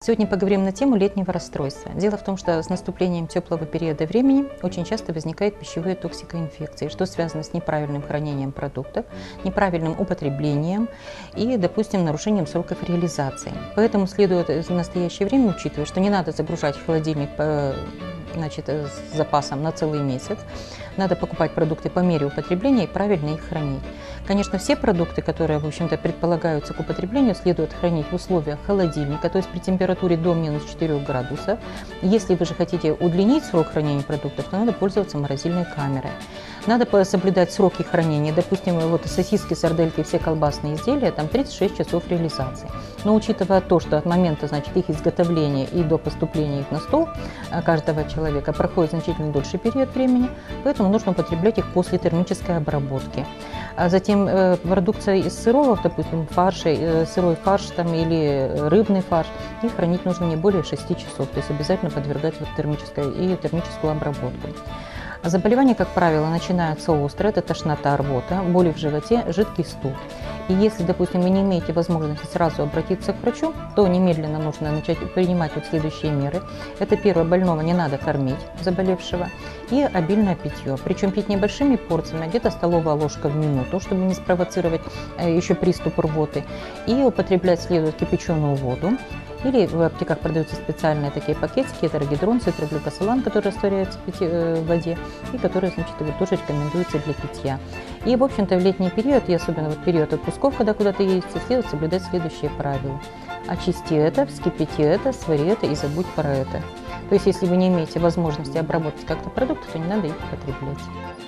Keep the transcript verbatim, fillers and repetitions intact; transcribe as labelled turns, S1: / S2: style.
S1: Сегодня поговорим на тему летнего расстройства. Дело в том, что с наступлением теплого периода времени очень часто возникают пищевые токсикоинфекции, что связано с неправильным хранением продуктов, неправильным употреблением и, допустим, нарушением сроков реализации. Поэтому следует в настоящее время учитывать, что не надо загружать холодильник по значит, с запасом на целый месяц. Надо покупать продукты по мере употребления и правильно их хранить. Конечно, все продукты, которые, в общем-то, предполагаются к употреблению, следует хранить в условиях холодильника, то есть при температуре до минус четырёх градусов. Если вы же хотите удлинить срок хранения продуктов, то надо пользоваться морозильной камерой. Надо соблюдать сроки хранения. Допустим, вот сосиски, сардельки, все колбасные изделия, там тридцать шесть часов реализации. Но учитывая то, что от момента, значит, их изготовления и до поступления их на стол каждого человека проходит значительно дольше период времени, поэтому нужно употреблять их после термической обработки. А затем э, продукция из сырого, допустим, фарша, э, сырой фарш там, или рыбный фарш, их хранить нужно не более шести часов, то есть обязательно подвергать вот термической и термическую обработку. Заболевания, как правило, начинаются остро, это тошнота, рвота, боли в животе, жидкий стул. И если, допустим, вы не имеете возможности сразу обратиться к врачу, то немедленно нужно начать принимать вот следующие меры. Это первое, больного не надо кормить, заболевшего, и обильное питье. Причем пить небольшими порциями, где-то столовая ложка в минуту, чтобы не спровоцировать еще приступ рвоты. И употреблять следует кипяченую воду. Или в аптеках продаются специальные такие пакетики, это рогидрон, цитроглюкосолан, который растворяется в воде и который, значит, тоже рекомендуется для питья. И, в общем-то, в летний период, и особенно в период отпусков, когда куда-то ездите, следует соблюдать следующие правила. Очисти это, вскипяти это, свари это и забудь про это. То есть, если вы не имеете возможности обработать как-то продукты, то не надо их употреблять.